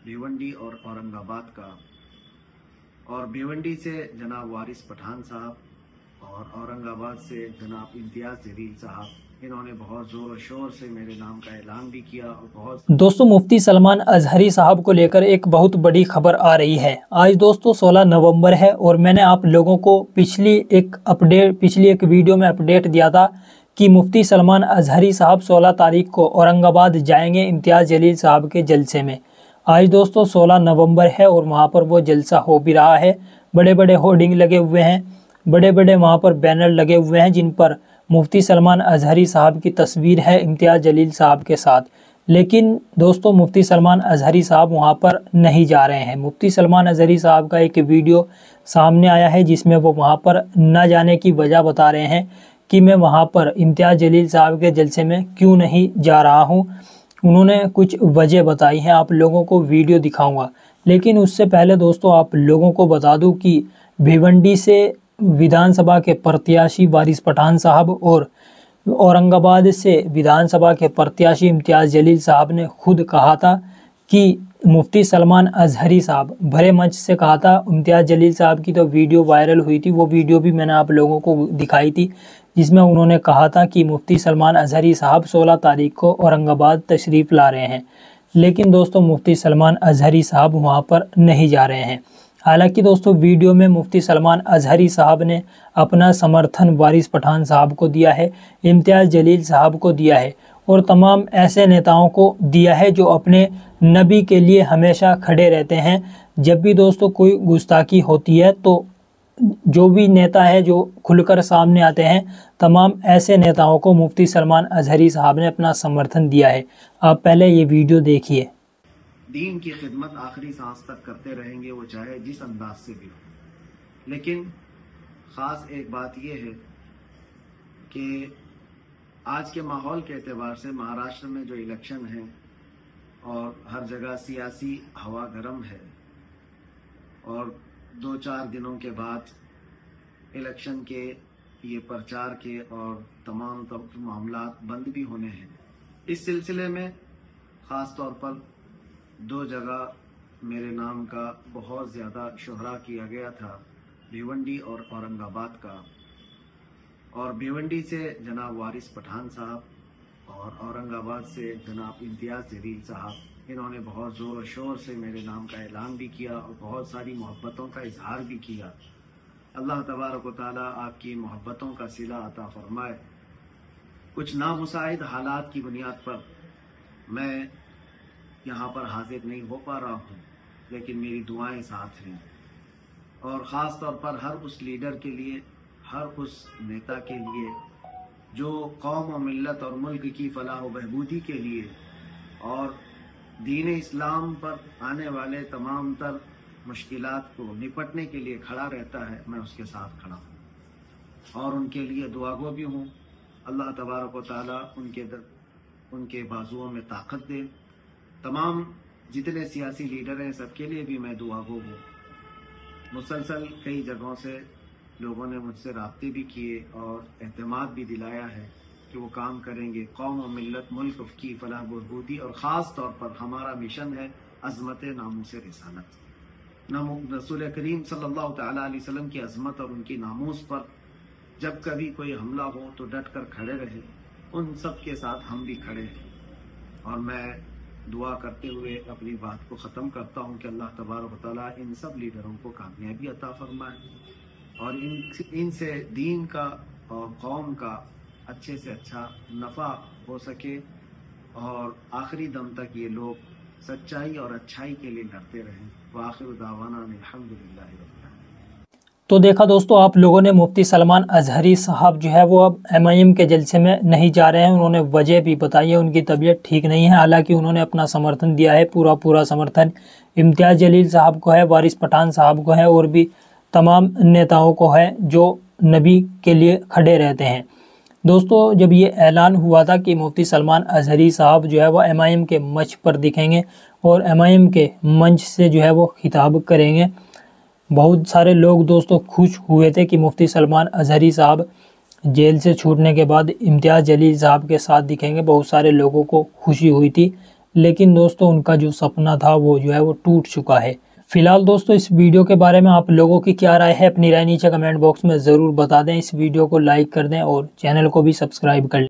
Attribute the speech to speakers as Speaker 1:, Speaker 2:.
Speaker 1: भिवंडी और औरंगाबाद का, और भिवंडी से जनाब वारिस पठान साहब और औरंगाबाद से जनाब इम्तियाज़ जलील साहब, इन्होंने बहुत ज़ोर और शोर से मेरे नाम का ऐलान भी किया। और बहुत
Speaker 2: दोस्तों मुफ्ती सलमान अजहरी साहब को लेकर एक बहुत बड़ी खबर आ रही है। आज दोस्तों 16 नवंबर है और मैंने आप लोगों को पिछली एक वीडियो में अपडेट दिया था कि मुफ्ती सलमान अजहरी साहब 16 तारीख को औरंगाबाद जाएंगे इम्तियाज़ जलील साहब के जलसे में। आज दोस्तों 16 नवंबर है और वहाँ पर वो जलसा हो भी रहा है। बड़े बड़े होर्डिंग लगे हुए हैं, बड़े बड़े वहाँ पर बैनर लगे हुए हैं जिन पर मुफ्ती सलमान अजहरी साहब की तस्वीर है इम्तियाज़ जलील साहब के साथ। लेकिन दोस्तों मुफ्ती सलमान अजहरी साहब वहाँ पर नहीं जा रहे हैं। मुफ्ती सलमान अजहरी साहब का एक वीडियो सामने आया है जिसमें वो वहाँ पर न जाने की वजह बता रहे हैं कि मैं वहाँ पर इम्तियाज़ जलील साहब के जलसे में क्यों नहीं जा रहा हूँ। उन्होंने कुछ वजह बताई हैं, आप लोगों को वीडियो दिखाऊंगा। लेकिन उससे पहले दोस्तों आप लोगों को बता दूं कि भिवंडी से विधानसभा के प्रत्याशी वारिस पठान साहब और औरंगाबाद से विधानसभा के प्रत्याशी इम्तियाज़ जलील साहब ने खुद कहा था कि मुफ्ती सलमान अजहरी साहब, भरे मंच से कहा था। इम्तियाज़ जलील साहब की तो वीडियो वायरल हुई थी, वो वीडियो भी मैंने आप लोगों को दिखाई थी, जिसमें उन्होंने कहा था कि मुफ्ती सलमान अजहरी साहब 16 तारीख को औरंगाबाद तशरीफ़ ला रहे हैं। लेकिन दोस्तों मुफ्ती सलमान अजहरी साहब वहाँ पर नहीं जा रहे हैं। हालांकि दोस्तों वीडियो में मुफ्ती सलमान अजहरी साहब ने अपना समर्थन वारिस पठान साहब को दिया है, इम्तियाज़ जलील साहब को दिया है और तमाम ऐसे नेताओं को दिया है जो अपने नबी के लिए हमेशा खड़े रहते हैं। जब भी दोस्तों कोई गुस्ताखी होती है तो जो भी नेता है जो खुलकर सामने आते हैं, तमाम ऐसे नेताओं को मुफ्ती सलमान अजहरी साहब ने अपना समर्थन दिया है। आप पहले ये वीडियो देखिए।
Speaker 1: दीन की खिदमत आखिरी सांस तक करते रहेंगे, वो चाहे जिस अंदाज से भी हो। लेकिन ख़ास एक बात यह है कि आज के माहौल के एतबार से महाराष्ट्र में जो इलेक्शन है और हर जगह सियासी हवा गर्म है और 2-4 दिनों के बाद इलेक्शन के ये प्रचार के और तमाम मामला बंद भी होने हैं। इस सिलसिले में ख़ास तौर पर 2 जगह मेरे नाम का बहुत ज़्यादा शोहरा किया गया था, भिवंडी और औरंगाबाद का। और भिवंडी से जनाब वारिस पठान साहब और औरंगाबाद से जनाब इम्तियाज़ जलील साहब, इन्होंने बहुत ज़ोर और शोर से मेरे नाम का ऐलान भी किया और बहुत सारी मोहब्बतों का इजहार भी किया। अल्लाह तबारक व तआला आपकी मोहब्बतों का सिला अता फरमाए। कुछ नामुसाइद हालात की बुनियाद पर मैं यहाँ पर हाजिर नहीं हो पा रहा हूँ, लेकिन मेरी दुआएं साथ हैं। और ख़ास तौर पर हर उस लीडर के लिए, हर उस नेता के लिए जो कौम और मिल्लत और मुल्क की फलाह व बहबूदी के लिए और दीन इस्लाम पर आने वाले तमाम तर मुश्किलात को निपटने के लिए खड़ा रहता है, मैं उसके साथ खड़ा हूँ और उनके लिए दुआगो भी हूँ। अल्लाह तबारक व तआला उनके बाजुओं में ताकत दे। तमाम जितने सियासी लीडर हैं सबके लिए भी मैं दुआगो हूँ। मुसलसल कई जगहों से लोगों ने मुझसे राब्ते भी किए और एतमाद भी दिलाया है कि वो काम करेंगे कौम और मिल्लत मुल्क की फलाह बहबूदी। और ख़ास तौर पर हमारा मिशन है अज़मत नामूस रिसालत, रसूल करीम सल्लल्लाहु तआला अलैहि वसल्लम की अज़मत और उनकी नामूस पर जब कभी कोई हमला हो तो डट कर खड़े रहे। उन सब के साथ हम भी खड़े हैं और मैं दुआ करते हुए अपनी बात को ख़त्म करता हूँ कि अल्लाह तबारक व तआला इन सब लीडरों को कामयाबी अता फरमाए और इनसे दीन का और कौम का अच्छे से अच्छा नफ़ा हो सके और आखिरी दम तक ये लोग सच्चाई और अच्छाई के लिए लड़ते रहें। वाखिर दावाना अल्हम्दुलिल्लाह रब्बिल आलमीन।
Speaker 2: तो देखा दोस्तों आप लोगों ने, मुफ्ती सलमान अजहरी साहब जो है वो अब MIM के जलसे में नहीं जा रहे हैं। उन्होंने वजह भी बताई है, उनकी तबीयत ठीक नहीं है। हालांकि उन्होंने अपना समर्थन दिया है, पूरा समर्थन इम्तियाज़ जलील साहब को है, वारिस पठान साहब को है और भी तमाम नेताओं को है जो नबी के लिए खड़े रहते हैं। दोस्तों जब ये ऐलान हुआ था कि मुफ्ती सलमान अजहरी साहब जो है वो MIM के मंच पर दिखेंगे और MIM के मंच से जो है वो खिताब करेंगे, बहुत सारे लोग दोस्तों खुश हुए थे कि मुफ्ती सलमान अजहरी साहब जेल से छूटने के बाद इम्तियाज़ जलील साहब के साथ दिखेंगे। बहुत सारे लोगों को खुशी हुई थी। लेकिन दोस्तों उनका जो सपना था वो जो है वो टूट चुका है। फिलहाल दोस्तों इस वीडियो के बारे में आप लोगों की क्या राय है, अपनी राय नीचे कमेंट बॉक्स में ज़रूर बता दें। इस वीडियो को लाइक कर दें और चैनल को भी सब्सक्राइब कर लें।